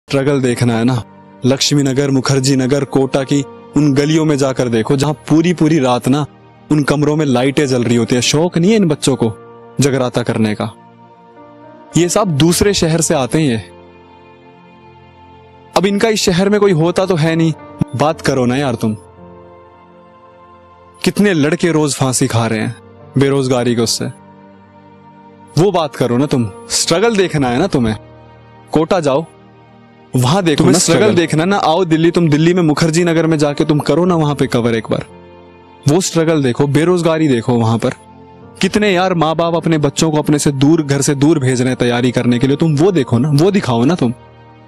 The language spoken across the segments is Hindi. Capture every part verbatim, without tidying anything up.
स्ट्रगल देखना है ना, लक्ष्मी नगर, मुखर्जी नगर, कोटा की उन गलियों में जाकर देखो जहां पूरी पूरी रात ना उन कमरों में लाइटें जल रही होती है। शौक नहीं है इन बच्चों को जगराता करने का। ये सब दूसरे शहर से आते हैं। ये अब इनका इस शहर में कोई होता तो है नहीं। बात करो ना यार तुम, कितने लड़के रोज फांसी खा रहे हैं बेरोजगारी के उससे, वो बात करो ना तुम। स्ट्रगल देखना है ना तुम्हें, कोटा जाओ वहां देखो ना। स्ट्रगल देखना ना, आओ दिल्ली, तुम दिल्ली में मुखर्जी नगर में जाके तुम करो ना वहां पे कवर एक बार, वो स्ट्रगल देखो, बेरोजगारी देखो वहां पर। कितने यार माँ बाप अपने बच्चों को अपने से दूर, घर से दूर भेज रहे हैं तैयारी करने के लिए, तुम वो देखो ना, वो दिखाओ ना तुम।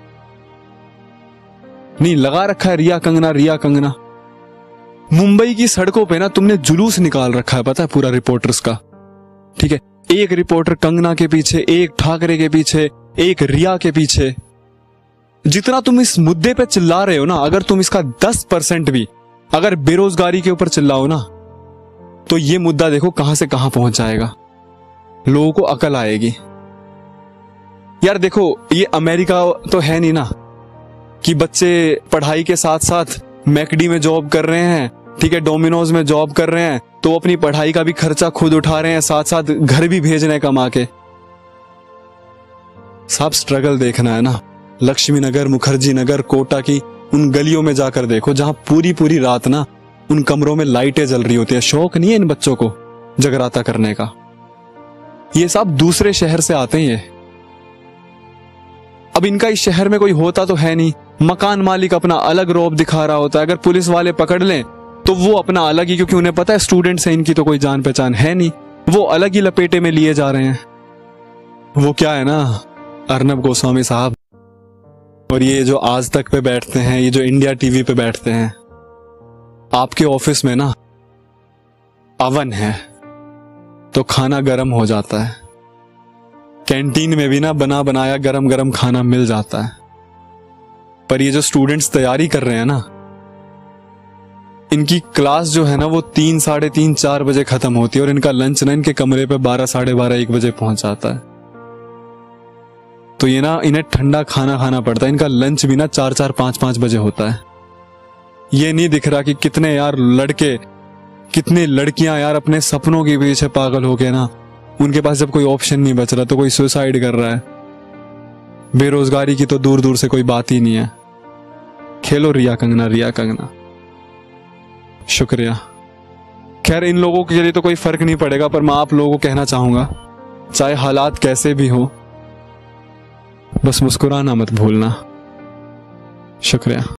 नहीं लगा रखा है रिया कंगना, रिया कंगना। मुंबई की सड़कों पे ना तुमने जुलूस निकाल रखा है, पता है, पूरा रिपोर्टर्स का। ठीक है, एक रिपोर्टर कंगना के पीछे, एक ठाकरे के पीछे, एक रिया के पीछे। जितना तुम इस मुद्दे पे चिल्ला रहे हो ना, अगर तुम इसका दस परसेंट भी अगर बेरोजगारी के ऊपर चिल्लाओ ना, तो ये मुद्दा देखो कहां से कहां पहुंच जाएगा। लोगों को अकल आएगी। यार देखो, ये अमेरिका तो है नहीं ना कि बच्चे पढ़ाई के साथ साथ मैकडी में जॉब कर रहे हैं, ठीक है, डोमिनोज में जॉब कर रहे हैं, तो अपनी पढ़ाई का भी खर्चा खुद उठा रहे हैं, साथ साथ घर भी भेज रहे हैं कमा के। सब स्ट्रगल देखना है ना, लक्ष्मी नगर, मुखर्जी नगर, कोटा की उन गलियों में जाकर देखो जहां पूरी पूरी रात ना उन कमरों में लाइटें जल रही होती है। शौक नहीं है इन बच्चों को जगराता करने का। ये सब दूसरे शहर से आते हैं। अब इनका इस शहर में कोई होता तो है नहीं। मकान मालिक अपना अलग रौब दिखा रहा होता है, अगर पुलिस वाले पकड़ लें तो वो अपना अलग ही, क्योंकि उन्हें पता है स्टूडेंट्स हैं, इनकी तो कोई जान पहचान है नहीं, वो अलग ही लपेटे में लिए जा रहे हैं। वो क्या है ना, अर्नब गोस्वामी साहब और ये जो आज तक पे बैठते हैं, ये जो इंडिया टीवी पे बैठते हैं, आपके ऑफिस में ना अवन है तो खाना गर्म हो जाता है, कैंटीन में भी ना बना बनाया गरम गरम खाना मिल जाता है। पर ये जो स्टूडेंट्स तैयारी कर रहे हैं ना, इनकी क्लास जो है ना वो तीन साढ़े तीन चार बजे खत्म होती है और इनका लंच ना इनके कमरे पे बारह साढ़े बारह एक बजे पहुंच जाता है। तो ये ना इन्हें ठंडा खाना खाना पड़ता है। इनका लंच भी ना चार चार पांच पांच बजे होता है। ये नहीं दिख रहा कि कितने यार लड़के, कितनी लड़कियां यार अपने सपनों के पीछे पागल हो गए ना, उनके पास जब कोई ऑप्शन नहीं बच रहा तो कोई सुसाइड कर रहा है। बेरोजगारी की तो दूर दूर से कोई बात ही नहीं है। खेलो रिया कंगना, रिया कंगना। शुक्रिया। खैर इन लोगों के लिए तो कोई फर्क नहीं पड़ेगा, पर मैं आप लोगों को कहना चाहूंगा, चाहे हालात कैसे भी हो, बस मुस्कुराना मत भूलना। शुक्रिया।